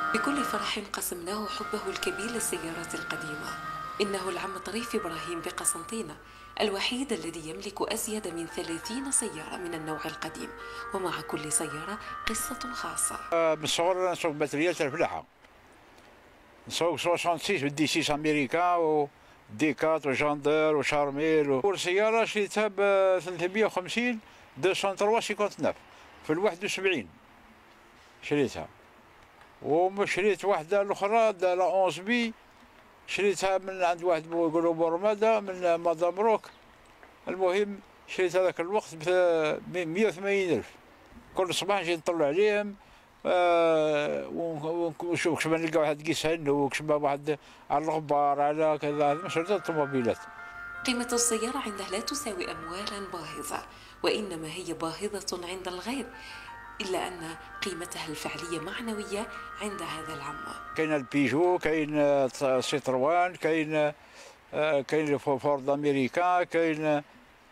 بكل فرح قسمناه حبه الكبير للسيارات القديمة. إنه العم طريف إبراهيم بقسنطينة الوحيد الذي يملك أزيد من 30 سيارة من النوع القديم، ومع كل سيارة قصة خاصة. من صغرنا نسوق باتريات الفلاحة، نسوق 66 ودي 6 أمريكان وديكات وجاندر وشارميل أول سيارة شريتها ب 350 203 في ال 71 شريتها. وشريت واحدة الأخرى لا 11 بي شريتها من عند واحد يقولوا بورمادا من مدام روك. المهم شريت هذاك الوقت ب 180,000. كل صباح نجي نطلع عليهم ونشوف كش ما نلقى واحد كيسهن وكش ما واحد على الغبار على كذا. هذه مشروع الطوموبيلات. قيمة السيارة عنده لا تساوي أموالا باهظة، وإنما هي باهظة عند الغير، إلا أن قيمتها الفعلية معنوية عند هذا العم. كاين البيجو، كاين سيتروان، كاين فورد أمريكان، كاين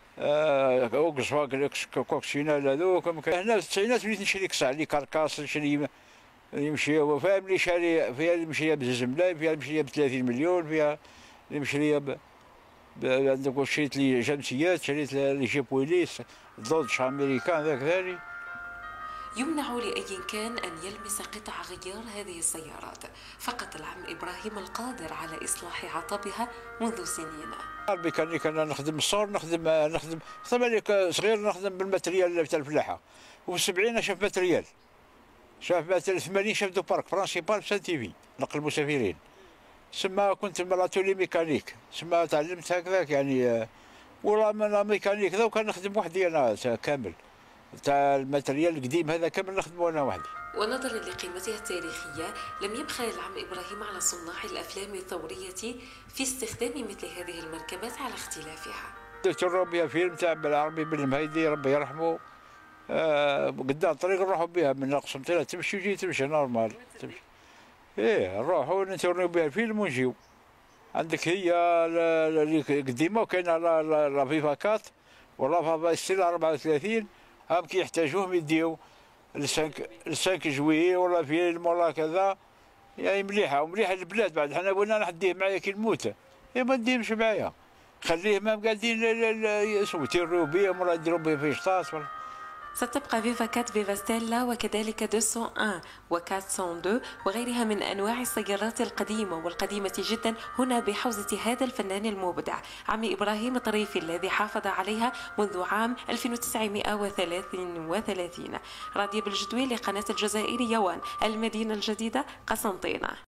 اوكس فاغن كوكسينال هذوك. هنا في التسعينات وليت نشري كسع لي كاركاس نشري يمشي فيها اللي شاري فيها اللي مشريه بزوج ملايين، فيها اللي مشريه ب 30 مليون، فيها اللي مشريه عندك شريت لي شمسيات، شريت لي جيب ويليس دوج امريكان ذاك ثاني. يمنع لأي كان أن يلمس قطع غيار هذه السيارات، فقط العم إبراهيم القادر على إصلاح عطبها منذ سنين. الميكانيك أنا نخدم الصور، نخدم صغير نخدم بالماتريال تاع الفلاحة. وفي 70 شاف ماتريال، شاف 80 شاف دو بارك برانسيبال في سان تيفي نقل المسافرين. سما كنت مراتولي ميكانيك، سما تعلمت هكذاك يعني. ولا من ميكانيك ذا وكان نخدم وحدي أنا كامل تاع الماتريال القديم هذا كامل نخدمه انا وحدي. ونظرا لقيمتها التاريخية لم يبخل العم إبراهيم على صناع الأفلام الثورية في استخدام مثل هذه المركبات على اختلافها. درت بها فيلم تاع بالعربي بالمهيدي ربي يرحمه. قدام الطريق نروحوا بها من قسنطينة تمشي وتجي تمشي نورمال تمشي. ايه نروحوا نتورنيو بها الفيلم ونجيو. عندك هي اللي قديمه وكاينه لا فيفا كات ولا فافا ستيل 34 هم كي يحتاجوهم يديو السانك جويي ولا فيلم ولا كذا. يعني مليحه ومليحه للبلاد. بعد حنا بغينا نحديه معايا كي نموت ما نديهمش معايا، خليه ما قاعدين يتيروا بهم ولا يديروا بهم في شطاس ولا. ستبقى فيفا كات، فيفا ستيلا، وكذلك 201 و 402 وغيرها من أنواع السيارات القديمة والقديمة جدا هنا بحوزة هذا الفنان المبدع عم إبراهيم طريفي الذي حافظ عليها منذ عام 1933. راضية بالجدوي لقناة الجزائرية 1 المدينة الجديدة قسنطينة.